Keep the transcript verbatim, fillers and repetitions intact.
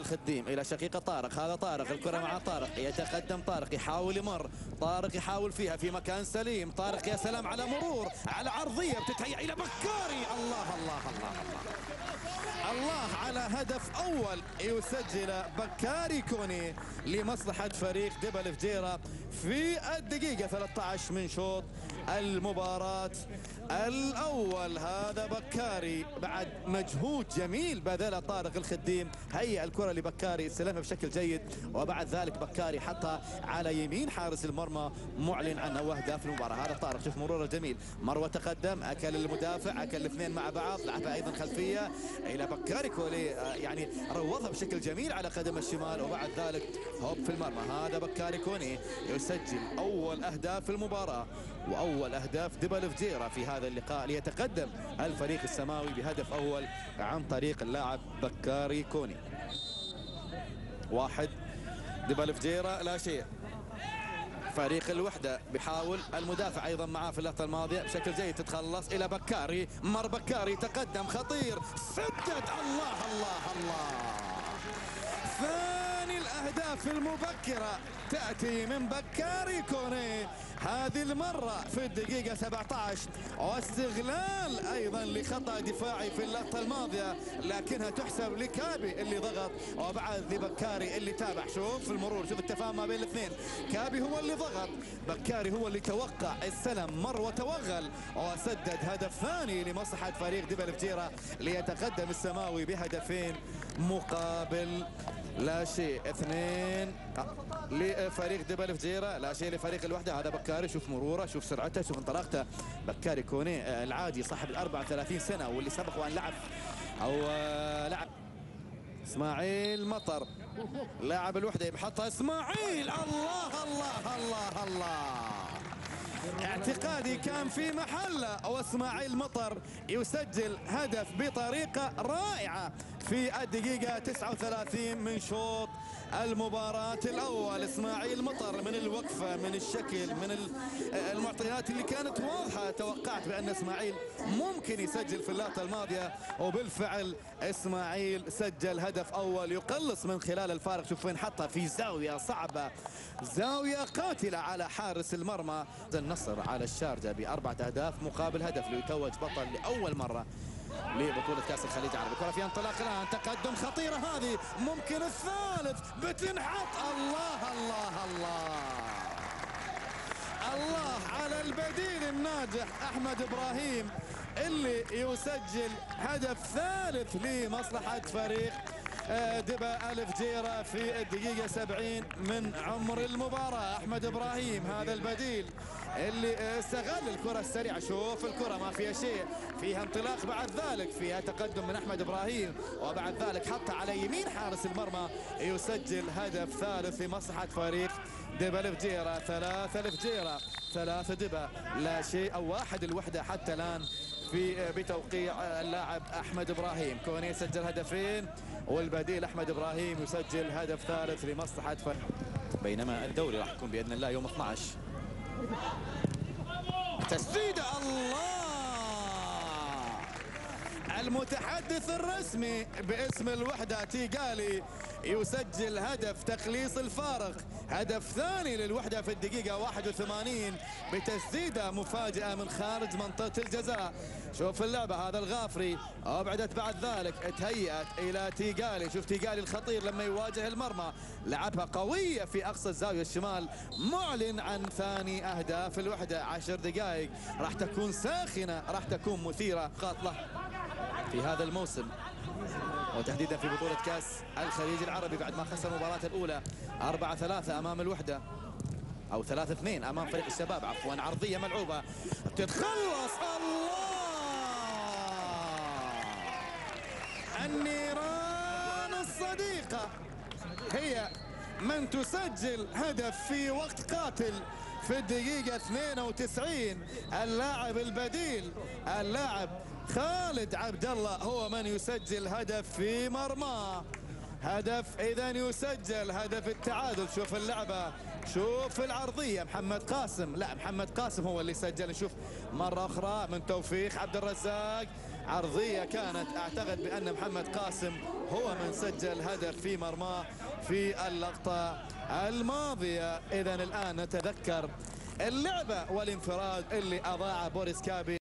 الخديم إلى شقيقة طارق. هذا طارق، الكرة مع طارق، يتقدم طارق، يحاول يمر طارق، يحاول فيها في مكان سليم. طارق يا سلام على مرور، على عرضية بتتهيأ إلى بكاري. الله الله الله الله الله على هدف أول يسجل بكاري كوني لمصلحة فريق دبل فجيرة في الدقيقة ثلاثة عشر من شوط المباراة الأول. هذا بكاري بعد مجهود جميل بذل طارق الخديم، هيئ الكرة لبكاري، استلمها بشكل جيد، وبعد ذلك بكاري حطها على يمين حارس المرمى، معلن عن أهداف المباراة. هذا طارق، شوف مروره جميل، مروه تقدم، أكل المدافع، أكل الاثنين مع بعض، لعبها أيضا خلفية إلى بكاري كولي، يعني روضها بشكل جميل على قدم الشمال، وبعد ذلك هوب في المرمى. هذا بكاري كوني يسجل أول أهداف المباراة وأول أهداف دبل فجيرة في هذا اللقاء، ليتقدم الفريق السماوي بهدف أول عن طريق اللاعب بكاري كوني. واحد دبل فجيرة لا شيء. فريق الوحدة بيحاول، المدافع أيضا معاه في اللقطة الماضية بشكل جيد، تتخلص إلى بكاري، مر بكاري، تقدم خطير، سدد. الله الله الله. ثاني الأهداف المبكرة تأتي من بكاري كوني، هذه المرة في الدقيقة سبعة عشر، واستغلال أيضا لخطأ دفاعي في اللقطة الماضية، لكنها تحسب لكابي اللي ضغط، وبعد لبكاري اللي تابع. شوف المرور، شوف التفاهم ما بين الاثنين، كابي هو اللي ضغط، بكاري هو اللي توقع، السلم مر وتوغل وسدد هدف ثاني لمصلحة فريق دبل فجيرة، ليتقدم السماوي بهدفين مقابل لا شيء. اثنين لفريق دبل فجيرة، لا شيء لفريق الوحدة. هذا بكاري، شوف مروره، شوف سرعته، شوف انطلاقته. بكاري كوني العادي صاحب الأربعة وثلاثين سنة، واللي سبق وأن لعب أو لعب. اسماعيل مطر لاعب الوحدة بحطها اسماعيل. الله الله الله الله. اعتقادي كان في محله، واسماعيل مطر يسجل هدف بطريقة رائعة في الدقيقة تسعة وثلاثين من شوط المباراة الأول. اسماعيل مطر من الوقفة، من الشكل، من المعطيات اللي كانت واضحة، توقعت بأن اسماعيل ممكن يسجل في اللقطة الماضية، وبالفعل اسماعيل سجل هدف أول يقلص من خلال الفارق. شوف وين حطها، في زاوية صعبة، زاوية قاتلة على حارس المرمى. النصر على الشارجة بأربعة أهداف مقابل هدف، ليتوج بطل لأول مرة لبطولة كأس الخليج العربي. كرة في انطلاق الآن، تقدم خطيرة هذه، ممكن الثالث بتنحط. الله الله الله الله على البديل الناجح أحمد إبراهيم، اللي يسجل هدف ثالث لمصلحة فريق دبل فجيرة في الدقيقة سبعين من عمر المباراة. أحمد إبراهيم هذا البديل اللي استغل الكرة السريعة، شوف الكرة ما فيها شيء، فيها انطلاق، بعد ذلك فيها تقدم من أحمد إبراهيم، وبعد ذلك حطها على يمين حارس المرمى، يسجل هدف ثالث لمصلحة فريق دبل فجيرة. ثلاثة لفجيرة، ثلاثة دبا لا شيء، أو واحد الوحدة حتى الآن في بتوقيع اللاعب أحمد إبراهيم. كوني سجل هدفين، والبديل أحمد إبراهيم يسجل هدف ثالث لمصلحة فريق. بينما الدوري راح يكون بإذن الله يوم اثني عشر. تسديدة. الله. المتحدث الرسمي باسم الوحدة تيغالي يسجل هدف تقليص الفارق، هدف ثاني للوحدة في الدقيقة واحد وثمانين بتسديدة مفاجئة من خارج منطقة الجزاء. شوف اللعبة، هذا الغافري أبعدت، بعد ذلك تهيأت إلى تيغالي. شوف تيغالي الخطير لما يواجه المرمى، لعبها قوية في أقصى الزاوية الشمال، معلن عن ثاني أهداف الوحدة. عشر دقائق راح تكون ساخنة، راح تكون مثيرة، قاتلة في هذا الموسم، وتحديدا في بطولة كأس الخليج العربي، بعد ما خسر المباراة الأولى أربعة ثلاثة أمام الوحدة، أو ثلاثة اثنين أمام فريق الشباب عفوا. عرضية ملعوبة تتخلص. الله. النيران الصديقة هي من تسجل هدف في وقت قاتل في الدقيقة اثنين وتسعين. اللاعب البديل اللاعب خالد عبد الله هو من يسجل هدف في مرماه، هدف إذا يسجل هدف التعادل. شوف اللعبة، شوف العرضية محمد قاسم، لا محمد قاسم هو اللي سجل. نشوف مرة أخرى من توفيق عبد الرزاق، عرضية كانت أعتقد بأن محمد قاسم هو من سجل هدف في مرماه في اللقطة الماضية. إذن الآن نتذكر اللعبة والانفراد اللي أضاع بوريس كابي.